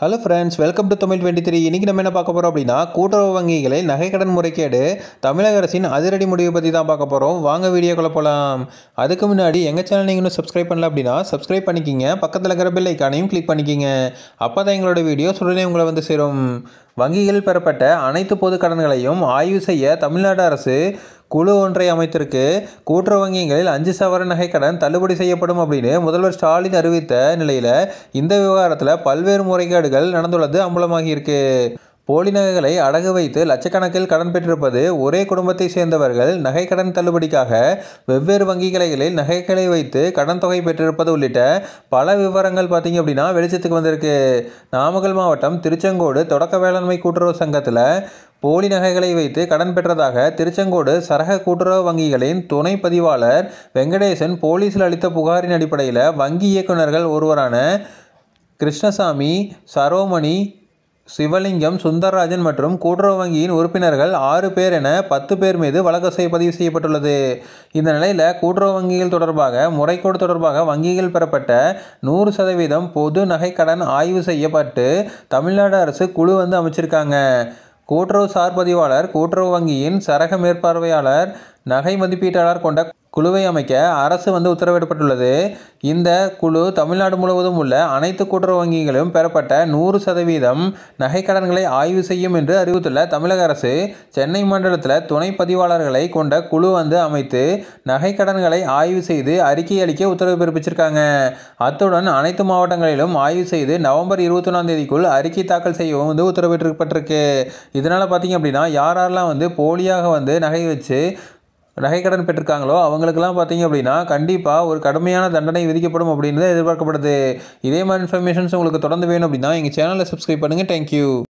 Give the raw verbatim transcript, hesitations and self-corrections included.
Hello friends, welcome to Tamil twenty three. இன்றைக்கி நம்ம என்ன பார்க்க போகிறோம் அப்படின்னா, கூட்டுறவு வங்கிகளில் நகைக்கடன் முறைகேடு தமிழக அரசின் அதிரடி முடிவு பற்றி தான் பார்க்க போகிறோம். வாங்க வீடியோக்குள்ள போகலாம். அதுக்கு முன்னாடி எங்கள் சேனல் நீங்கள் இன்னும் சப்ஸ்கிரைப் பண்ணல அப்படின்னா சப்ஸ்கிரைப் பண்ணிக்கிங்க. பக்கத்தில் இருக்கிற பெல் ஐக்கானையும் கிளிக் பண்ணிக்கிங்க. அப்போ தான் எங்களோட வீடியோஸ் உடனே உங்களை வந்து சேரும். வங்கிகளில் பெறப்பட்ட அனைத்து பொது கடன்களையும் ஆய்வு செய்ய தமிழ்நாடு அரசு குழு ஒன்றை அமைத்திருக்கு. கூட்டுறவு வங்கிகளில் அஞ்சு சவரன் நகை கடன் தள்ளுபடி செய்யப்படும் அப்படின்னு முதல்வர் ஸ்டாலின் அறிவித்த நிலையில் இந்த விவகாரத்தில் பல்வேறு முறைகேடுகள் நடந்துள்ளது அம்பலமாகியிருக்கு. போலி நகைகளை அடகு வைத்து லட்சக்கணக்கில் கடன் பெற்றிருப்பது, ஒரே குடும்பத்தை சேர்ந்தவர்கள் நகை கடன் தள்ளுபடிக்காக வெவ்வேறு வங்கி கிளைகளில் நகைகளை வைத்து கடன் தொகை பெற்றிருப்பது உள்ளிட்ட பல விவரங்கள் பார்த்திங்க அப்படின்னா வெளிச்சத்துக்கு வந்திருக்கு. நாமக்கல் மாவட்டம் திருச்செங்கோடு தொடக்க வேளாண்மை கூட்டுறவு சங்கத்தில் போலி நகைகளை வைத்து கடன் பெற்றதாக திருச்செங்கோடு சரக கூட்டுறவு வங்கிகளின் துணை பதிவாளர் வெங்கடேசன் போலீசில் அளித்த புகாரின் அடிப்படையில் வங்கி இயக்குநர்கள் ஒருவரான கிருஷ்ணசாமி, சரோமணி, சிவலிங்கம், சுந்தரராஜன் மற்றும் கூட்டுறவு வங்கியின் உறுப்பினர்கள் ஆறு பேர் என பத்து பேர் மீது வழக்கு பதிவு செய்யப்பட்டுள்ளது. இந்த நிலையில் கூட்டுறவு வங்கிகள் தொடர்பாக முறைகேடு தொடர்பாக வங்கிகள் பெறப்பட்ட நூறு சதவீதம் பொது நகை கடன் ஆய்வு செய்யப்பட்டு தமிழ்நாடு அரசு குழு வந்து அமைச்சிருக்காங்க. கூட்டுறவு சார் பதிவாளர், கூட்டுறவு வங்கியின் சரக மேற்பார்வையாளர், நகை மதிப்பீட்டாளர் கொண்ட குழுவை அமைக்க அரசு வந்து உத்தரவிடப்பட்டுள்ளது. இந்த குழு தமிழ்நாடு முழுவதும் உள்ள அனைத்து கூட்டுறவு வங்கிகளிலும் பெறப்பட்ட நூறு சதவீதம் நகை கடன்களை ஆய்வு செய்யும் என்று அறிவித்துள்ள தமிழக அரசு, சென்னை மண்டலத்தில் துணை பதிவாளர்களை கொண்ட குழு வந்து அமைத்து நகை கடன்களை ஆய்வு செய்து அறிக்கை அளிக்க உத்தரவு பிறப்பிச்சிருக்காங்க. அத்துடன் அனைத்து மாவட்டங்களிலும் ஆய்வு செய்து நவம்பர் இருபத்தி ஒன்றாம் தேதிக்குள் அறிக்கை தாக்கல் செய்யவும் வந்து உத்தரவிட்டிருப்பட்டிருக்கு. இதனால் பார்த்தீங்க அப்படின்னா யார் யாரெல்லாம் வந்து போலியாக வந்து நகை வச்சு நகைக்கடன் பெற்றிருக்காங்களோ அவங்களுக்கெல்லாம் பார்த்தீங்க அப்படின்னா கண்டிப்பாக ஒரு கடுமையான தண்டனை விதிக்கப்படும் அப்படின்னு எதிர்பார்க்கப்படுது. இதே மாதிரி இன்ஃபர்மேஷன்ஸ் உங்களுக்கு தொடர்ந்து வேணும் அப்படின்னா எங்கள் சேனலை சப்ஸ்கிரைப் பண்ணுங்கள். தேங்க்யூ.